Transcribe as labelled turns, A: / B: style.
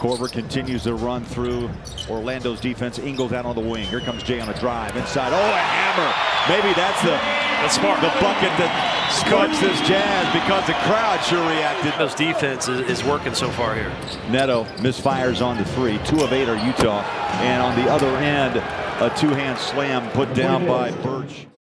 A: Korver continues to run through Orlando's defense. Ingles out on the wing. Here comes Jay on a drive inside. Oh, a hammer. Maybe that's the bucket that sparks this Jazz, because the crowd sure reacted.
B: Those defense is working so far here.
A: Neto misfires on the three. 2 of 8 are Utah. And on the other end, a two-hand slam put down by Birch.